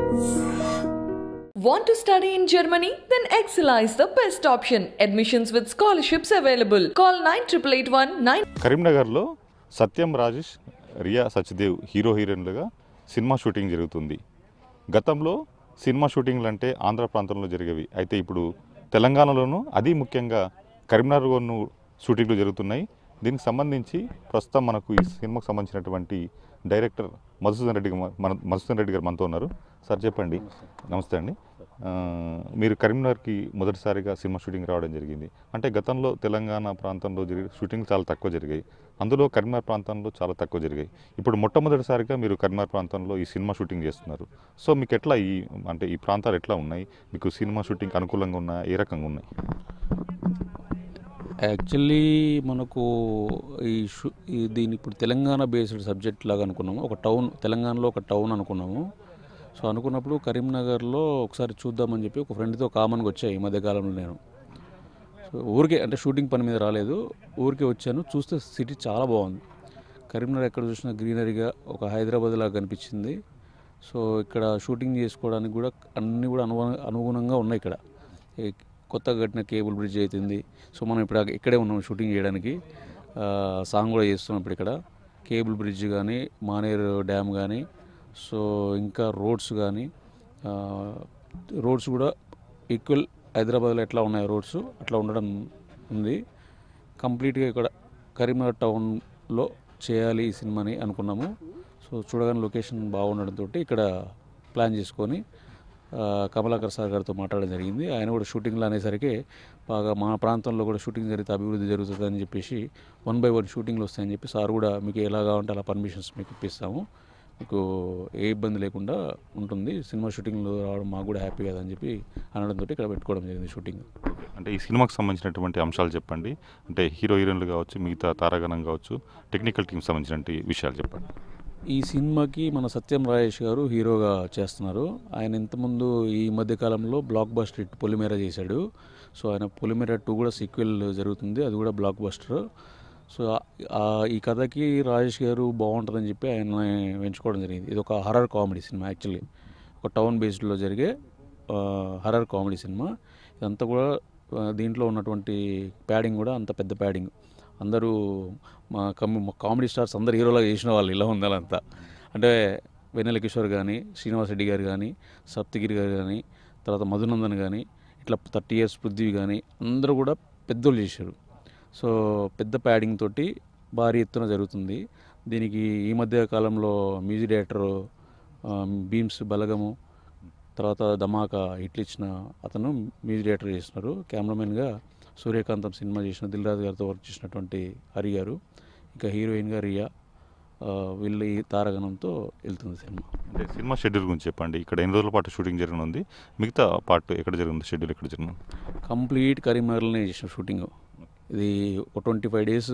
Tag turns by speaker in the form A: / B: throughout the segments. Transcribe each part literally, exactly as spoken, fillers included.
A: Want to study in Germany? Then Excella is the best option. Admissions with scholarships available. Call nine eight eight one nine.
B: కరీంనగర్లో Satyam Rajesh, Riya Sachdev hero హీరోయిన్లుగా cinema shooting జరుగుతుంది. గతంలో cinema షూటింగ్లు అంటే ఆంధ్ర ప్రాంతంలో జరిగేవి. అయితే ఇప్పుడు తెలంగాణలోనూ అది ముఖ్యంగా కరీంనగర్లోనూ షూటింగ్లు జరుగుతున్నాయి. దీనికి సంబంధించి ప్రస్తుతం మనకు ఈ సినిమాకు సంబంధించినటువంటి డైరెక్టర్ మధుసూదన్ రెడ్డి మన మధుసూదన్ రెడ్డి గారు మనతో ఉన్నారు. సార్ చెప్పండి. నమస్తే అండి. మీరు కరీంనగర్కి మొదటిసారిగా సినిమా షూటింగ్ రావడం జరిగింది. అంటే గతంలో తెలంగాణ ప్రాంతంలో జరిగే షూటింగ్ చాలా తక్కువ జరిగాయి, అందులో కరీంనగర్ ప్రాంతంలో చాలా తక్కువ జరిగాయి. ఇప్పుడు మొట్టమొదటిసారిగా మీరు కరీంనగర్ ప్రాంతంలో ఈ సినిమా షూటింగ్ చేస్తున్నారు. సో మీకు ఎట్లా ఈ అంటే ఈ ప్రాంతాలు ఎట్లా ఉన్నాయి? మీకు సినిమా షూటింగ్ అనుకూలంగా ఉన్నాయా? ఏ రకంగా ఉన్నాయి?
C: యాక్చువల్లీ మనకు ఈ షూ ఈ దీని ఇప్పుడు తెలంగాణ బేస్డ్ సబ్జెక్ట్ లాగా అనుకున్నాము. ఒక టౌన్, తెలంగాణలో ఒక టౌన్ అనుకున్నాము. సో అనుకున్నప్పుడు కరీంనగర్లో ఒకసారి చూద్దామని చెప్పి ఒక ఫ్రెండ్తో కామన్గా వచ్చాయి ఈ మధ్యకాలంలో. నేను సో ఊరికే అంటే షూటింగ్ పని మీద రాలేదు, ఊరికే వచ్చాను. చూస్తే సిటీ చాలా బాగుంది. కరీంనగర్ ఎక్కడ చూసినా గ్రీనరీగా ఒక హైదరాబాద్ లాగా కనిపించింది. సో ఇక్కడ షూటింగ్ చేసుకోవడానికి కూడా అన్నీ కూడా అను అనుగుణంగా ఉన్నాయి. ఇక్కడ కొత్తగా కట్టిన కేబుల్ బ్రిడ్జ్ అవుతుంది. సో మనం ఇప్పుడు ఇక్కడే ఉన్నాం షూటింగ్ చేయడానికి. సాంగ్ కూడా చేస్తున్నాం ఇప్పుడు ఇక్కడ. కేబుల్ బ్రిడ్జ్ కానీ, మానేరు డ్యామ్ కానీ, సో ఇంకా రోడ్స్ కానీ, రోడ్స్ కూడా ఈక్వల్ హైదరాబాద్లో ఎట్లా ఉన్నాయి రోడ్స్ అట్లా ఉండడం ఉంది. కంప్లీట్గా ఇక్కడ కరీంనగర్ టౌన్లో చేయాలి ఈ సినిమాని అనుకున్నాము. సో చూడగానే లొకేషన్ బాగుండడంతో ఇక్కడ ప్లాన్ చేసుకొని కమలాకర్ సార్ గారితో మాట్లాడడం జరిగింది. ఆయన కూడా షూటింగ్లో అనేసరికి బాగా మా ప్రాంతంలో కూడా షూటింగ్ జరిగితే అభివృద్ధి జరుగుతుంది అని చెప్పేసి వన్ బై వన్ షూటింగ్లు వస్తాయని చెప్పి సార్ కూడా మీకు ఎలా కావాలంటే అలా పర్మిషన్స్ మీకు ఇప్పిస్తాము, మీకు ఏ ఇబ్బంది లేకుండా ఉంటుంది, సినిమా షూటింగ్లో రావడం మాకు కూడా హ్యాపీ కదా అని చెప్పి అనడంతో ఇక్కడ పెట్టుకోవడం జరిగింది షూటింగ్.
B: అంటే ఈ సినిమాకి సంబంధించినటువంటి అంశాలు చెప్పండి. అంటే హీరో హీరోయిన్లు కావచ్చు, మిగతా తారాగణం కావచ్చు, టెక్నికల్ టీంకి సంబంధించినటువంటి విషయాలు చెప్పండి.
C: ఈ సినిమాకి మన సత్యం రాజేష్ గారు హీరోగా చేస్తున్నారు. ఆయన ఇంతకుముందు ఈ మధ్యకాలంలో బ్లాక్ బస్టర్ హిట్ పొలిమేర చేశాడు. సో ఆయన పొలిమేర టూ కూడా సీక్వెల్ జరుగుతుంది, అది కూడా బ్లాక్ బస్టర్. సో ఈ కథకి రాజేష్ గారు బాగుంటుందని చెప్పి ఆయన ఎంచుకోవడం జరిగింది. ఇది ఒక హర్రర్ కామెడీ సినిమా. యాక్చువల్లీ ఒక టౌన్ బేస్డ్లో జరిగే హర్రర్ కామెడీ సినిమా. ఇదంతా కూడా దీంట్లో ఉన్నటువంటి ప్యాడింగ్ కూడా అంత పెద్ద ప్యాడింగ్. అందరూ మా కమ్ కామెడీ స్టార్స్ అందరు హీరోలాగా చేసిన వాళ్ళు ఇలా ఉండాలంతా. అంటే వెన్నెల కిషోర్ కానీ, శ్రీనివాస్ రెడ్డి గారు కానీ, సప్తగిరి గారు కానీ, తర్వాత మధునందన్ కానీ, ఇట్లా థర్టీ ఇయర్స్ పృథ్వీ కానీ అందరూ కూడా పెద్దోళ్ళు చేశారు. సో పెద్ద ప్యాడింగ్ తోటి భారీ ఎత్తున జరుగుతుంది. దీనికి ఈ మధ్య కాలంలో మ్యూజిక్ డైరెక్టర్ బీమ్స్ బలగము, తర్వాత ధమాకా హిట్లు ఇచ్చిన అతను మ్యూజిక్ డైరెక్టర్ చేస్తున్నారు. కెమెరామెన్గా సూర్యకాంతం సినిమా చేసిన దిల్రాజు గారితో వర్క్ చేసినటువంటి హరి గారు, ఇంకా హీరోయిన్గా రియా, వీళ్ళ ఈ తారగణంతో వెళ్తుంది సినిమా.
B: అంటే సినిమా షెడ్యూల్ గురించి చెప్పండి. ఇక్కడ ఎన్ని రోజుల పాటు షూటింగ్ జరగనుంది? మిగతా పార్ట్ ఎక్కడ జరిగింది? షెడ్యూల్ ఎక్కడ జరిగింది?
C: కంప్లీట్ కరీంనగర్లోనే చేసిన షూటింగ్. ఇది ఒక ట్వంటీ ఫైవ్ డేస్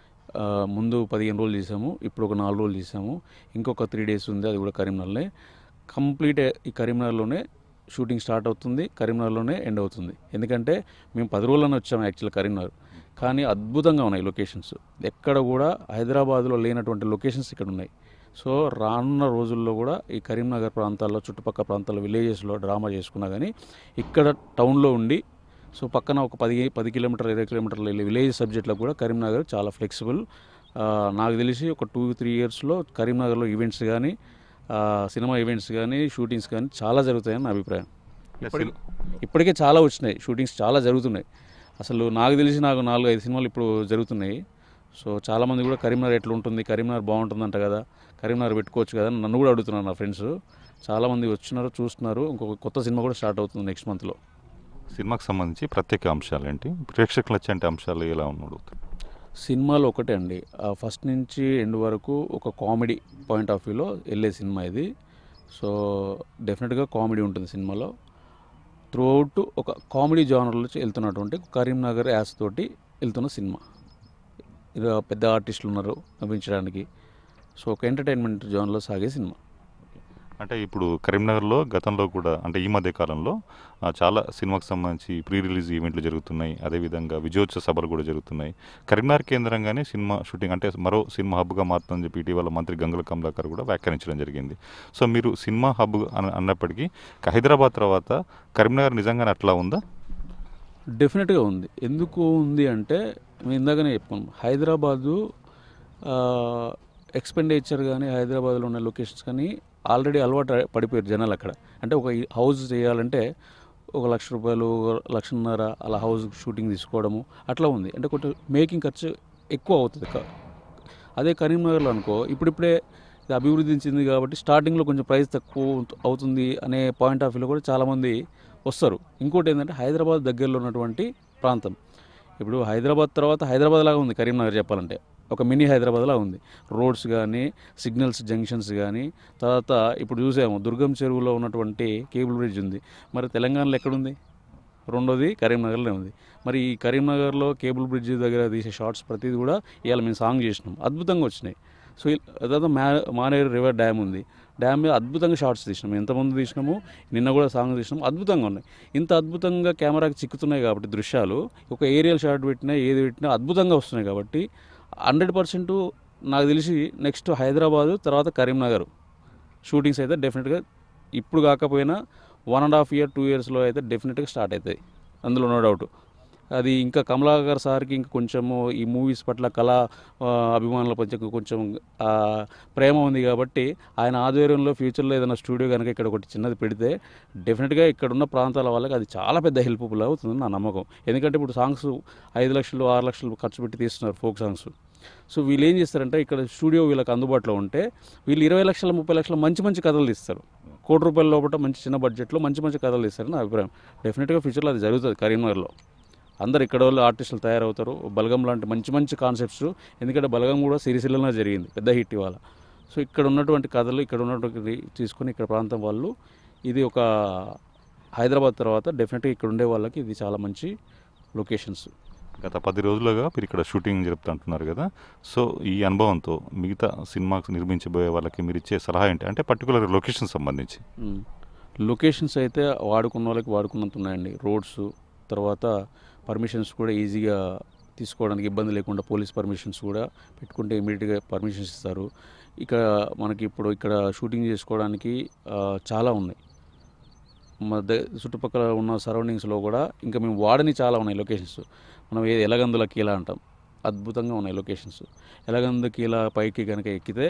C: ముందు పదిహేను రోజులు చేసాము, ఇప్పుడు ఒక నాలుగు రోజులు చేసాము, ఇంకొక త్రీ డేస్ ఉంది, అది కూడా కరీంనగర్లో. కంప్లీట్ ఈ కరీంనగర్లోనే షూటింగ్ స్టార్ట్ అవుతుంది, కరీంనగర్లోనే ఎండ్ అవుతుంది. ఎందుకంటే మేము పది రోజుల్లోనే వచ్చాము యాక్చువల్ కరీంనగర్, కానీ అద్భుతంగా ఉన్నాయి లొకేషన్స్. ఎక్కడ కూడా హైదరాబాద్లో లేనటువంటి లొకేషన్స్ ఇక్కడ ఉన్నాయి. సో రానున్న రోజుల్లో కూడా ఈ కరీంనగర్ ప్రాంతాల్లో, చుట్టుపక్కల ప్రాంతాల్లో, విలేజెస్లో డ్రామా చేసుకున్నా కానీ ఇక్కడ టౌన్లో ఉండి, సో పక్కన ఒక పది పది కిలోమీటర్ ఇరవై కిలోమీటర్లు వెళ్ళే విలేజ్ సబ్జెక్టులకు కూడా కరీంనగర్ చాలా ఫ్లెక్సిబుల్. నాకు తెలిసి ఒక టూ త్రీ ఇయర్స్లో కరీంనగర్లో ఈవెంట్స్ కానీ, సినిమా ఈవెంట్స్ కానీ, షూటింగ్స్ కానీ చాలా జరుగుతాయని నా అభిప్రాయం. ఇప్పటికే చాలా వచ్చినాయి షూటింగ్స్, చాలా జరుగుతున్నాయి. అసలు నాకు తెలిసి నాకు నాలుగు ఐదు సినిమాలు ఇప్పుడు జరుగుతున్నాయి. సో చాలామంది కూడా కరీంనగర్ ఎట్లా ఉంటుంది, కరీంనగర్ బాగుంటుందంట కదా, కరీంనగర్ పెట్టుకోవచ్చు కదా నన్ను కూడా అడుగుతున్నారు నా ఫ్రెండ్స్. చాలామంది వచ్చినారు, చూస్తున్నారు. ఇంకొక కొత్త సినిమా కూడా స్టార్ట్ అవుతుంది నెక్స్ట్ మంత్లో.
B: సినిమాకి సంబంధించి ప్రత్యేక అంశాలు ఏంటి? ప్రేక్షకులు వచ్చే అంశాలు ఎలా ఉన్నాయి
C: సినిమాలో? ఒకటే అండి, ఫస్ట్ నుంచి ఎండ్ వరకు ఒక కామెడీ పాయింట్ ఆఫ్ వ్యూలో వెళ్ళే సినిమా ఇది. సో డెఫినెట్గా కామెడీ ఉంటుంది సినిమాలో. త్రూ అవుట్ ఒక కామెడీ జానర్లో వెళ్తున్నటువంటి కరీంనగర్ యాస్ తోటి వెళ్తున్న సినిమా. ఇది పెద్ద ఆర్టిస్టులు ఉన్నారు నవ్వించడానికి. సో ఒక ఎంటర్టైన్మెంట్ జానర్లో సాగే సినిమా.
B: అంటే ఇప్పుడు కరీంనగర్లో గతంలో కూడా అంటే ఈ మధ్య కాలంలో ఆ, చాలా సినిమాకి సంబంధించి ప్రీ రిలీజ్ ఈవెంట్లు జరుగుతున్నాయి, అదేవిధంగా విజయోత్సవ సభలు కూడా జరుగుతున్నాయి. కరీంనగర్ కేంద్రంగానే సినిమా షూటింగ్ అంటే మరో సినిమా హబ్గా మారుతుందని చెప్పి ఇటీవల మంత్రి గంగుల కమలాకర్ కూడా వ్యాఖ్యానించడం జరిగింది. సో మీరు సినిమా హబ్ అన్న- అన్నప్పటికీ హైదరాబాద్ తర్వాత కరీంనగర్ నిజంగానే అట్లా ఉందా?
C: డెఫినెట్గా ఉంది. ఎందుకు ఉంది అంటే మేము ఇందాకనే చెప్పుకున్నాం, హైదరాబాదు ఎక్స్పెండిచర్ కానీ హైదరాబాద్లో ఉన్న లొకేషన్స్ కానీ ఆల్రెడీ అలవాటు పడిపోయారు జనాలు అక్కడ. అంటే ఒక హౌస్ చేయాలంటే ఒక లక్ష రూపాయలు లక్షన్నర అలా హౌస్ షూటింగ్ తీసుకోవడము అట్లా ఉంది. అంటే కొంచెం మేకింగ్ ఖర్చు ఎక్కువ అవుతుంది. క- అదే కరీంనగర్లో అనుకో ఇప్పుడిప్పుడే ఇది అభివృద్ధి చెందింది కాబట్టి స్టార్టింగ్లో కొంచెం ప్రైస్ తక్కువ అవుతుంది అనే పాయింట్ ఆఫ్ వ్యూలో కూడా చాలామంది వస్తారు. ఇంకోటి ఏంటంటే హైదరాబాద్ దగ్గరలో ఉన్నటువంటి ప్రాంతం. ఇప్పుడు హైదరాబాద్ తర్వాత హైదరాబాద్ లాగా ఉంది కరీంనగర్ చెప్పాలంటే, ఒక మినీ హైదరాబాద్ లాగా ఉంది. రోడ్స్ కానీ సిగ్నల్స్ జంక్షన్స్ కానీ, తర్వాత ఇప్పుడు చూసాము దుర్గం చెరువులో ఉన్నటువంటి కేబుల్ బ్రిడ్జ్ ఉంది. మరి తెలంగాణలో ఎక్కడుంది? రెండోది కరీంనగర్లో ఉంది. మరి ఈ కరీంనగర్లో కేబుల్ బ్రిడ్జ్ దగ్గర తీసే షార్ట్స్ ప్రతిదీ కూడా ఇవాళ మేము సాంగ్ చేసినాం, అద్భుతంగా వచ్చినాయి. సో ఇ- తర్వాత మా మానేరు రివర్ డ్యామ్ ఉంది, డ్యామ్ మీద అద్భుతంగా షార్ట్స్ తీసినాము, ఎంతమంది తీసినాము, నిన్న కూడా సాంగ్ తీసినాము, అద్భుతంగా ఉన్నాయి. ఇంత అద్భుతంగా కెమెరాకి చిక్కుతున్నాయి కాబట్టి దృశ్యాలు, ఒక ఏరియల్ షాట్ పెట్టినా ఏది పెట్టినా అద్భుతంగా వస్తున్నాయి కాబట్టి హండ్రెడ్ పర్సెంట్ నాకు తెలిసి నెక్స్ట్ హైదరాబాదు తర్వాత కరీంనగర్ షూటింగ్స్ అయితే డెఫినెట్గా ఇప్పుడు కాకపోయినా one and half year two ఇయర్స్లో అయితే డెఫినెట్గా స్టార్ట్ అవుతాయి, అందులో నో డౌట్. అది ఇంకా కమలాకర్ సార్కి ఇంకా కొంచెము ఈ మూవీస్ పట్ల కళా ఆ, అభిమానుల పట్ల కొంచెం ఆ, ప్రేమ ఉంది కాబట్టి ఆయన ఆధ్వర్యంలో ఫ్యూచర్లో ఏదైనా స్టూడియో కనుక ఇక్కడ ఒకటి చిన్నది పెడితే డెఫినెట్గా ఇక్కడ ఉన్న ప్రాంతాల వాళ్ళకి అది చాలా పెద్ద హెల్ప్ఫుల్ అవుతుంది నా నమ్మకం. ఎందుకంటే ఇప్పుడు సాంగ్స్ ఐదు లక్షలు ఆరు లక్షలు ఖర్చు పెట్టి తీస్తున్నారు ఫోక్ సాంగ్స్. సో వీళ్ళు ఏం చేస్తారంటే ఇక్కడ స్టూడియో వీళ్ళకి అందుబాటులో ఉంటే వీళ్ళు ఇరవై లక్షల ముప్పై లక్షల మంచి మంచి కథలు తీస్తారు. కోటి రూపాయల లోపల మంచి చిన్న బడ్జెట్లో మంచి మంచి కథలు తీస్తారు నా అభిప్రాయం. డెఫినెట్గా ఫ్యూచర్లో అది జరుగుతుంది కరీంనగర్లో. అందరు ఇక్కడ వాళ్ళు ఆర్టిస్టులు తయారవుతారు. బలగం లాంటి మంచి మంచి కాన్సెప్ట్స్, ఎందుకంటే బలగం కూడా సిరిసిల్లనే జరిగింది పెద్ద హిట్ ఇవాళ. సో ఇక్కడ ఉన్నటువంటి కథలు ఇక్కడ ఉన్నటువంటి తీసుకొని ఇక్కడ ప్రాంతం వాళ్ళు ఇది ఒక హైదరాబాద్ తర్వాత డెఫినెట్గా ఇక్కడ ఉండే వాళ్ళకి ఇది చాలా మంచి లొకేషన్స్.
B: గత పది రోజులుగా మీరు ఇక్కడ షూటింగ్ జరుపుతుంటున్నారు కదా, సో ఈ అనుభవంతో మిగతా సినిమాకి నిర్మించబోయే వాళ్ళకి మీరు ఇచ్చే సలహా ఏంటి? అంటే పర్టికులర్ లొకేషన్ సంబంధించి.
C: మ్మ్. లొకేషన్స్ అయితే వాడుకున్న వాళ్ళకి వాడుకున్నంత ఉన్నాయండి. రోడ్స్, తర్వాత పర్మిషన్స్ కూడా ఈజీగా తీసుకోవడానికి ఇబ్బంది లేకుండా పోలీస్ పర్మిషన్స్ కూడా పెట్టుకుంటే ఇమీడియట్గా పర్మిషన్స్ ఇస్తారు. ఇక మనకి ఇప్పుడు ఇక్కడ షూటింగ్ చేసుకోవడానికి ఆ, చాలా ఉన్నాయి. మా ద చుట్టుపక్కల ఉన్న సరౌండింగ్స్లో కూడా ఇంకా మేము వాడని చాలా ఉన్నాయి లొకేషన్స్. మనం ఏ ఎలగందుల కీలా అంటాం, అద్భుతంగా ఉన్నాయి లొకేషన్స్. ఎలగందు కీలా పైకి కనుక ఎక్కితే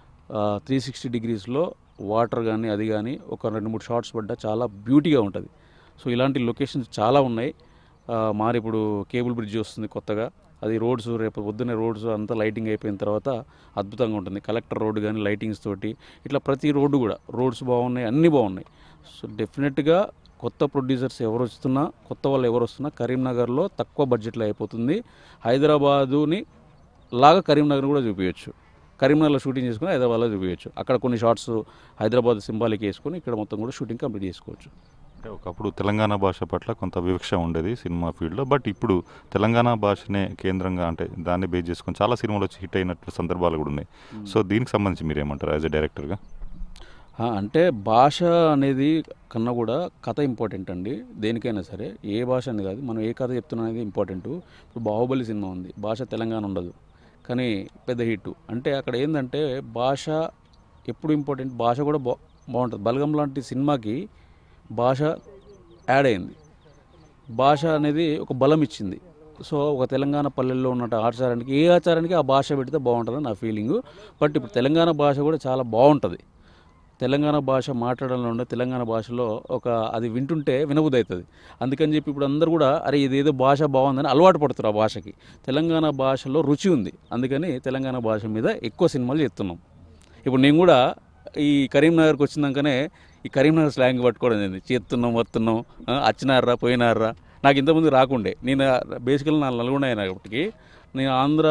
C: త్రీ సిక్స్టీ డిగ్రీస్లో వాటర్ కానీ అది కానీ ఒక రెండు మూడు షార్ట్స్ పడ్డా చాలా బ్యూటీగా ఉంటుంది. సో ఇలాంటి లొకేషన్స్ చాలా ఉన్నాయి. ఆ, మరి ఇప్పుడు కేబుల్ బ్రిడ్జ్ వస్తుంది కొత్తగా, అది రోడ్స్ రేపు పొద్దున్నే రోడ్స్ అంతా లైటింగ్ అయిపోయిన తర్వాత అద్భుతంగా ఉంటుంది. కలెక్టర్ రోడ్డు కానీ లైటింగ్స్ తోటి ఇట్లా ప్రతి రోడ్డు కూడా రోడ్స్ బాగున్నాయి, అన్నీ బాగున్నాయి. సో డెఫినెట్గా కొత్త ప్రొడ్యూసర్స్ ఎవరు వస్తున్నా, కొత్త వాళ్ళు ఎవరు వస్తున్నా కరీంనగర్లో తక్కువ బడ్జెట్లో అయిపోతుంది. హైదరాబాదుని లాగా కరీంనగర్ కూడా చూపించచ్చు. కరీంనగర్లో షూటింగ్ చేసుకుని హైదరాబాద్లో చూపించచ్చు. అక్కడ కొన్ని షార్ట్స్ హైదరాబాద్ సింబాలిక్ వేసుకొని ఇక్కడ మొత్తం కూడా షూటింగ్ కంప్లీట్ చేసుకోవచ్చు.
B: అంటే ఒకప్పుడు తెలంగాణ భాష పట్ల కొంత వివక్ష ఉండేది సినిమా ఫీల్డ్లో, బట్ ఇప్పుడు తెలంగాణ భాషనే కేంద్రంగా అంటే దాన్ని బేస్ చేసుకొని చాలా సినిమాలు వచ్చి హిట్ అయినట్టు సందర్భాలు కూడా ఉన్నాయి. సో దీనికి సంబంధించి మీరు ఏమంటారు యాజ్ ఎ డైరెక్టర్గా?
C: ఆ, అంటే భాష అనేది కన్నా కూడా కథ ఇంపార్టెంట్ అండి. దేనికైనా సరే ఏ భాష అనేది కాదు, మనం ఏ కథ చెప్తున్నాం అనేది ఇంపార్టెంట్. ఇప్పుడు బాహుబలి సినిమా ఉంది, భాష తెలంగాణ ఉండదు కానీ పెద్ద హిట్. అంటే అక్కడ ఏంటంటే భాష ఎప్పుడు ఇంపార్టెంట్, భాష కూడా బా బాగుంటుంది. బలగం లాంటి సినిమాకి భాష యాడ్ అయింది. భాష అనేది ఒక బలం ఇచ్చింది. సో ఒక తెలంగాణ పల్లెల్లో ఉన్న ఆచారానికి ఏ ఆచారానికి ఆ భాష పెడితే బాగుంటుందని నా ఫీలింగు. బట్ ఇప్పుడు తెలంగాణ భాష కూడా చాలా బాగుంటుంది. తెలంగాణ భాష మాట్లాడాలని ఉండే తెలంగాణ భాషలో ఒక అది వింటుంటే వినబుద్ధి అవుతుంది. అందుకని చెప్పి ఇప్పుడు అందరూ కూడా అరే ఇదేదో భాష బాగుందని అలవాటు పడుతారు ఆ భాషకి. తెలంగాణ భాషలో రుచి ఉంది, అందుకని తెలంగాణ భాష మీద ఎక్కువ సినిమాలు చేస్తున్నాం. ఇప్పుడు నేను కూడా ఈ కరీంనగర్కి వచ్చినాకనే ఈ కరీంనగర్ స్లాంగ్ పట్టుకోవడం ఏంది, చేస్తున్నాం వస్తున్నాం, వచ్చినారా పోయినారా. నాకు ఇంతకుముందు రాకుండే, నేను బేసికల్ నా నల్గొండ అయినప్పటికీ నేను ఆంధ్ర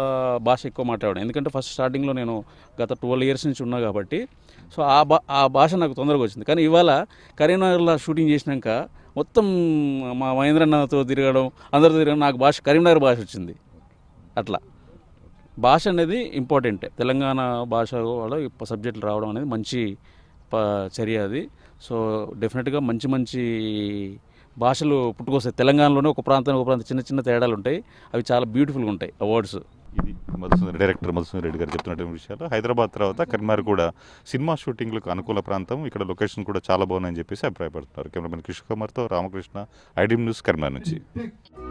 C: భాష ఎక్కువ మాట్లాడాను. ఎందుకంటే ఫస్ట్ స్టార్టింగ్లో నేను గత ట్వెల్వ్ ఇయర్స్ నుంచి ఉన్నా కాబట్టి సో ఆ భా ఆ భాష నాకు తొందరగా వచ్చింది. కానీ ఇవాళ కరీంనగర్లో షూటింగ్ చేసినాక మొత్తం మా మహేంద్రన్నతో తిరగడం అందరితో తిరగడం నాకు భాష కరీంనగర్ భాష వచ్చింది. అట్లా భాష అనేది ఇంపార్టెంటే. తెలంగాణ భాష కూడా సబ్జెక్టులు రావడం అనేది మంచి ప చర్య అది. సో డెఫినెట్గా మంచి మంచి భాషలు పుట్టుకొస్తాయి. తెలంగాణలోనే ఒక ప్రాంతం ఒక ప్రాంతం చిన్న చిన్న తేడాలు ఉంటాయి, అవి చాలా బ్యూటిఫుల్గా ఉంటాయి ఆ వర్డ్స్.
B: ఇది మధుసూదన్ డైరెక్టర్ మధుసూదన్ రెడ్డి గారు చెప్తున్నటువంటి విషయాలు. హైదరాబాద్ తర్వాత కరీంనగర్ కూడా సినిమా షూటింగ్లకు అనుకూల ప్రాంతం, ఇక్కడ లొకేషన్ కూడా చాలా బాగున్నాయని చెప్పేసి అభిప్రాయపడుతున్నారు. కెమెరామెన్ కిషోర్ కుమార్తో రామకృష్ణ, ఐడ్రీమ్ న్యూస్, కరీంనగర్ నుంచి.